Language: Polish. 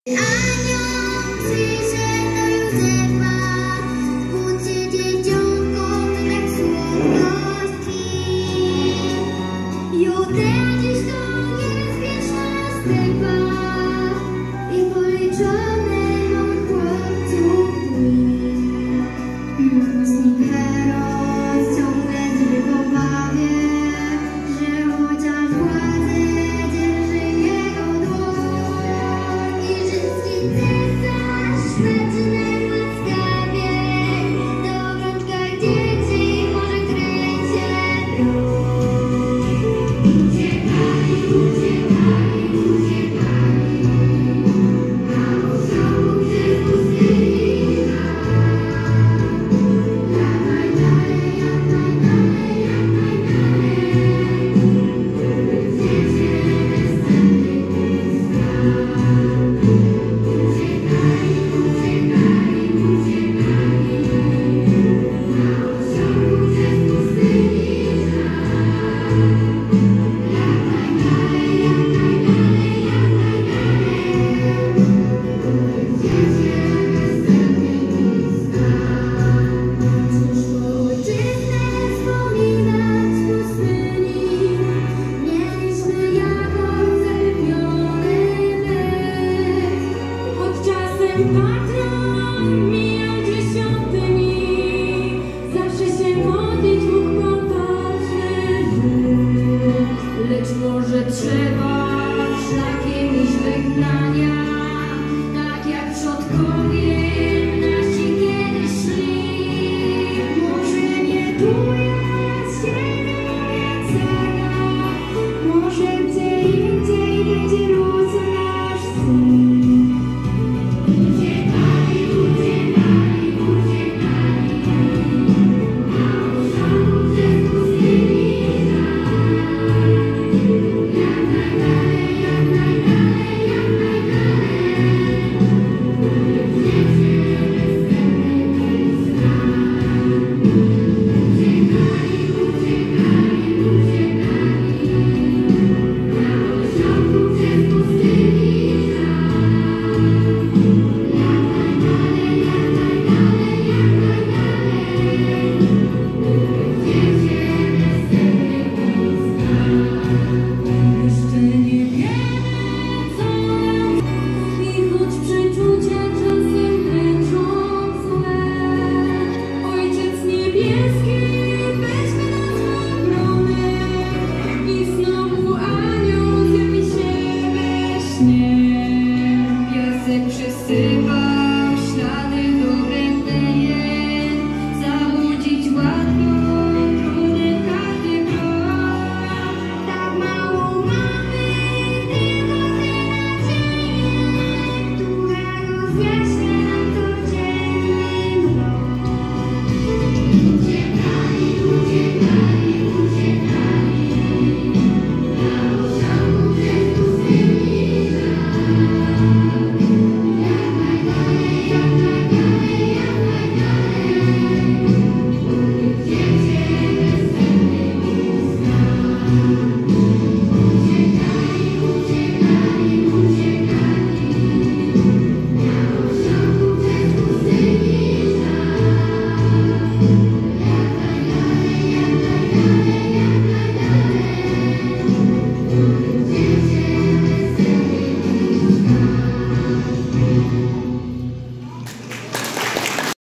Anioł przyszedł do Józefa, budzi dzieciątko tak słodkości. Judea dziś to niebezpieczna strefa i policzone od chłopców dni. Nocnik Herod ciągle zbyt obawie, że chociaż władzę dzierży jego dłoń i rzymski cesarz śmierci najłaskawiej do obrączkach dzieci może kryć się broń. Uciekali, uciekali, uciekali, na osiołku przez pustyni jak najdalej, jak najdalej, jak najdalej, by dziecię bezcennych miejscach. Uciekali, uciekali, uciekali, na osiołku przez pustyni jak najdalej, jak najdalej, jak najdalej, by dziecię bezcennych miejscach. Cóż ojczyznę wspominać w pustyni, mieliśmy jako zapewniony byt. Choć czasem patron mijał gdzieś świątyni, zawsze się modlić mógł poważny lud. Lecz może trzeba szlakiem iść wygnania, tak jak przodkowie nasi kiedyś szli. Może nie tu jest ziemia cała, może gdzie indziej będzie rósł nasz syn. Uciekali, uciekali, uciekali, na osiołku przez pustyni jak najdalej, jak najdalej, jak najdalej, by dziecię bezcennych miejscach. Uciekali, uciekali, uciekali, na osiołku przez pustyni jak najdalej, jak najdalej, jak najdalej, by dziecię bezcennych miejscach. Jeszcze nie wiemy, co nam i choć przeczucia czasem dręczą złe, Ojciec Niebieski weźmie nas w obronę i znowu anioł zjawi się we śnie. Piasek przysypa